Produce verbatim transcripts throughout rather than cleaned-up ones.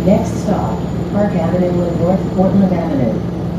Next stop, Park Avenue and North Portland Avenue.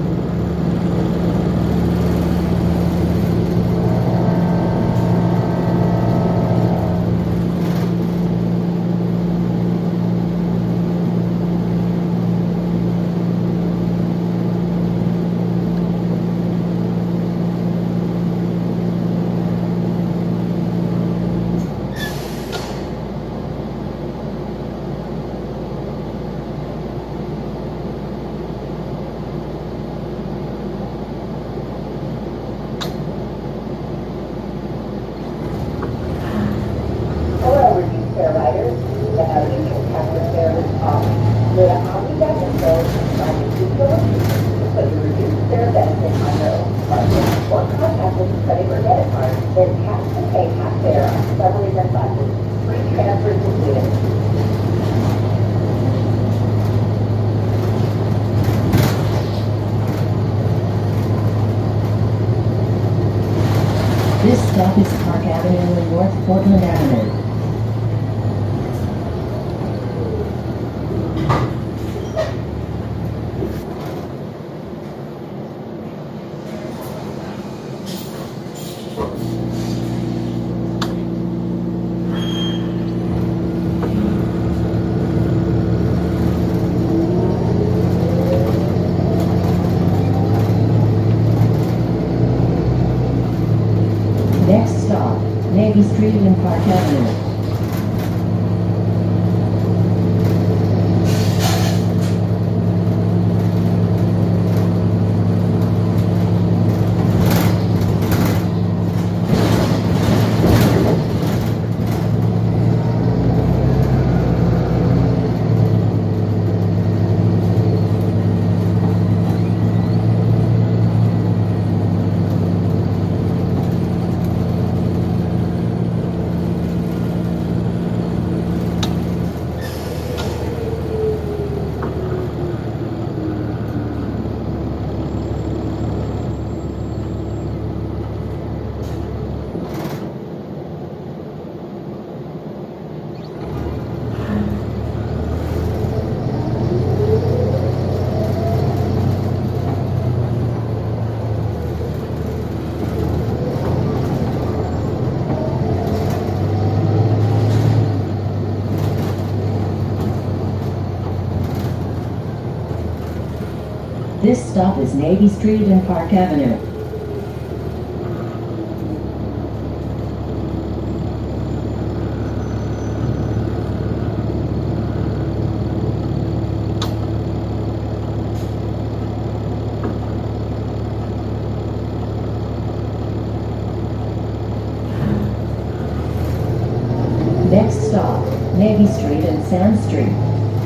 This stop is Park Avenue and North Portland Avenue. Next stop, Navy Street and Park Avenue. This stop is Navy Street and Park Avenue. Next stop, Navy Street and Sand Street.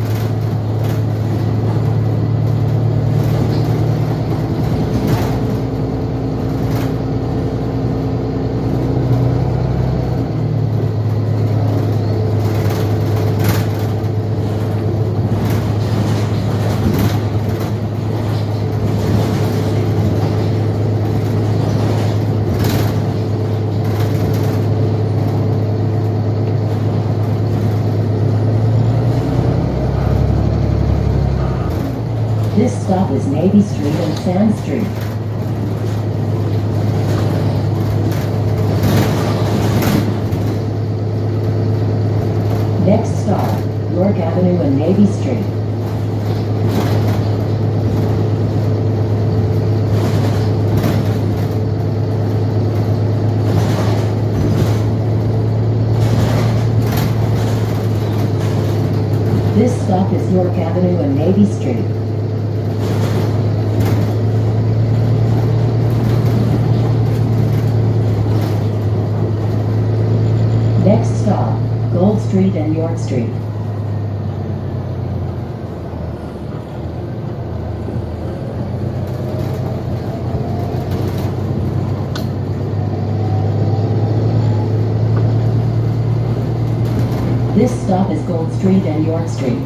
This stop is Navy Street and Sand Street. Next stop, York Avenue and Navy Street. This stop is York Avenue and Navy Street. Next stop, Gold Street and York Street. This stop is Gold Street and York Street.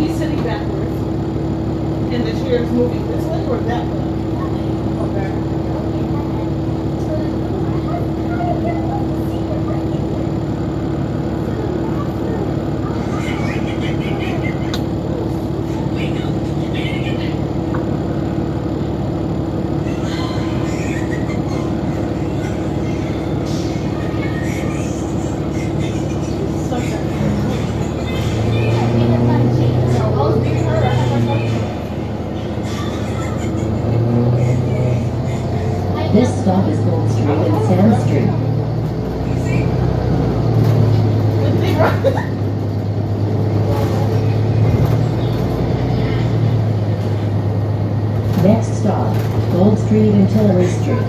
He's sitting backwards. And the chair is moving this way or that way? Okay. This stop is Gold Street and Sand Street. Next stop, Gold Street and Tillery Street.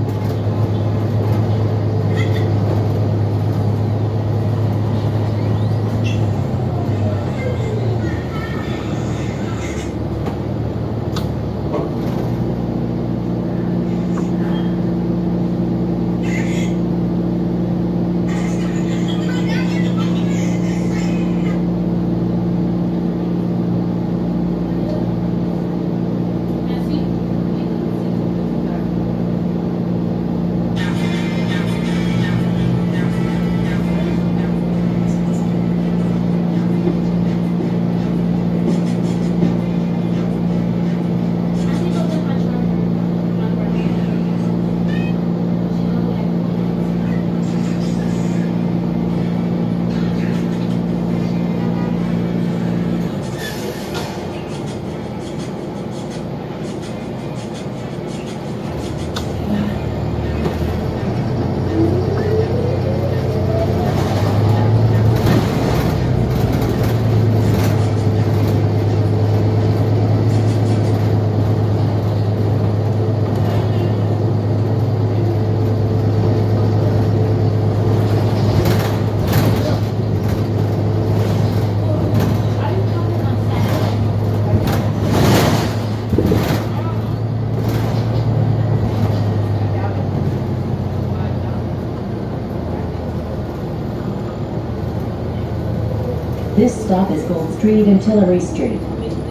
This stop is Gold Street and Tillery Street.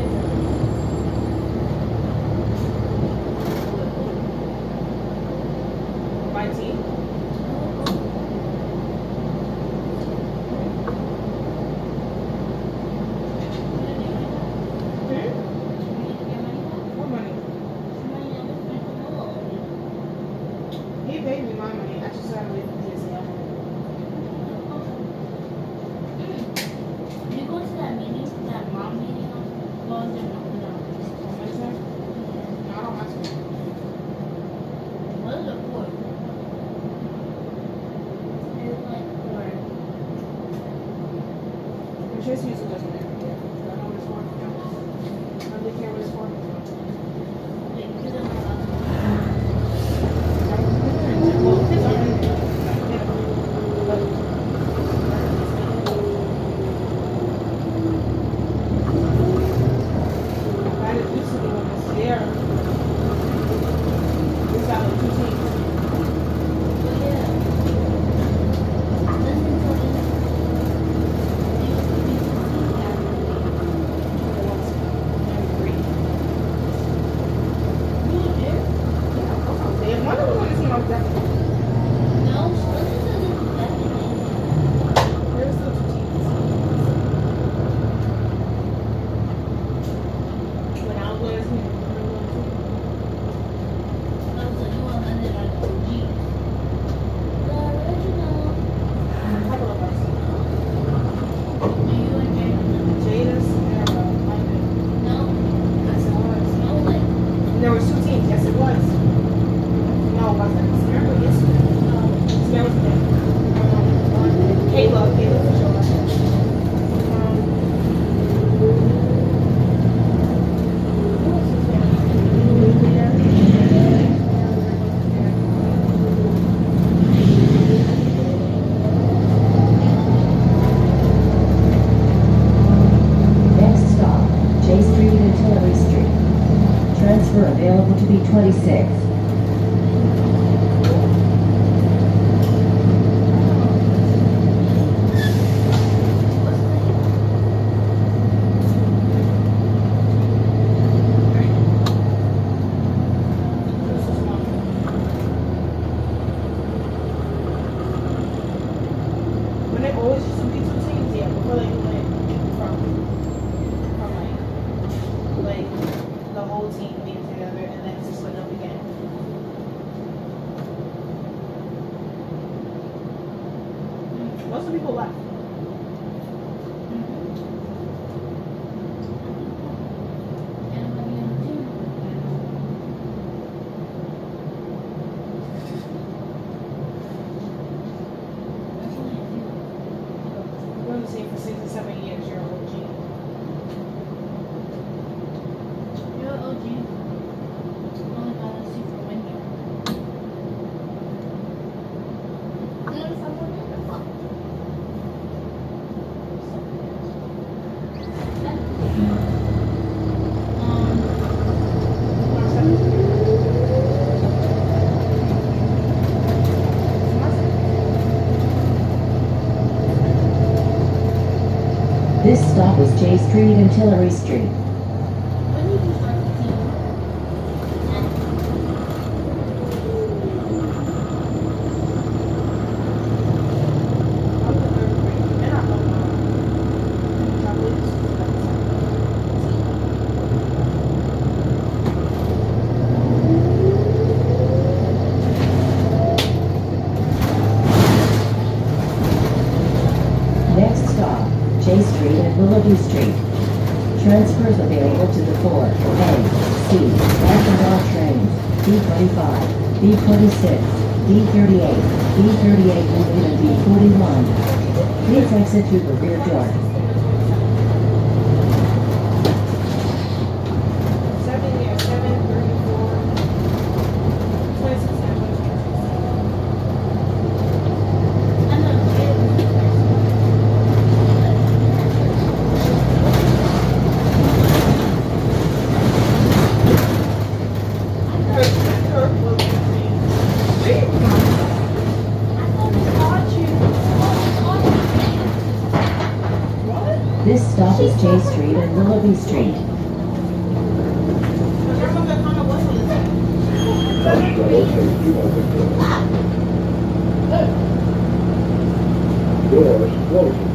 Available to be twenty-six. whole team being together and then just split up again. Most of the people left. We're on the team for six or seven years. You're O G. You're O G. Only got us you for one year. There's someone in the box. This stop is J Street and Tillery Street. When did you start the team? I'm in the third grade. And I love my chocolates. Next stop, J Street and Willoughby Street. Transfers available to the four A, C, F and R trains, B twenty-five, B twenty-six, D thirty-eight, B thirty-eight and B forty-one. Please exit through the rear door. Seven years, seven, thirty-four, twenty-six, and twenty-six. I know. This stop is J Street and Willoughby Street. Doors closing.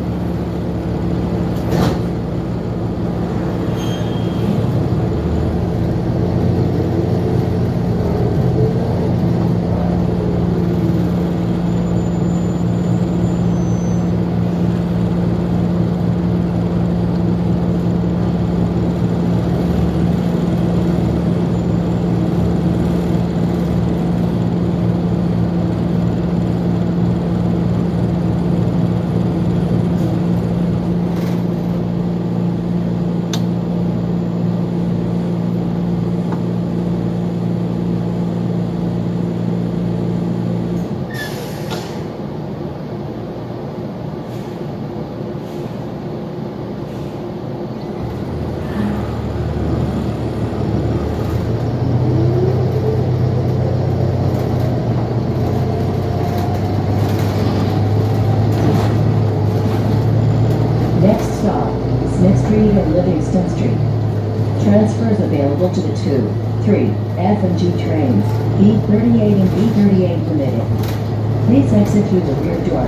Livingston Street. Transfers available to the two, three, F and G trains, B thirty-eight and B thirty-eight permitted. Please exit through the rear door.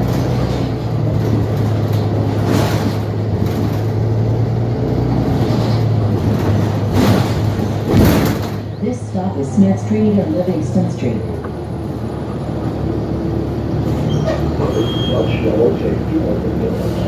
This stop is Smith Street and Livingston Street. Watch yellow safety open doors.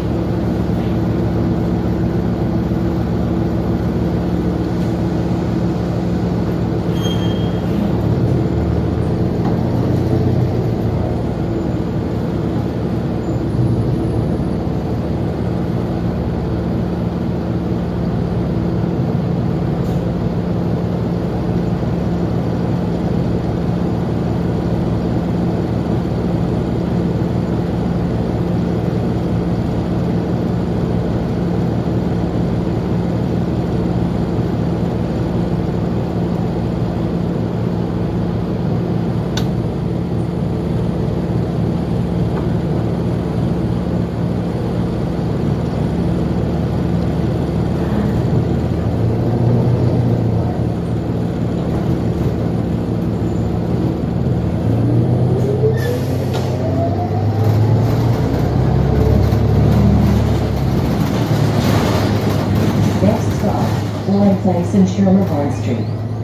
Place in Sherman Street.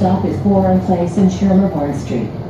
stop is Forum Place and Schermerhorn Street.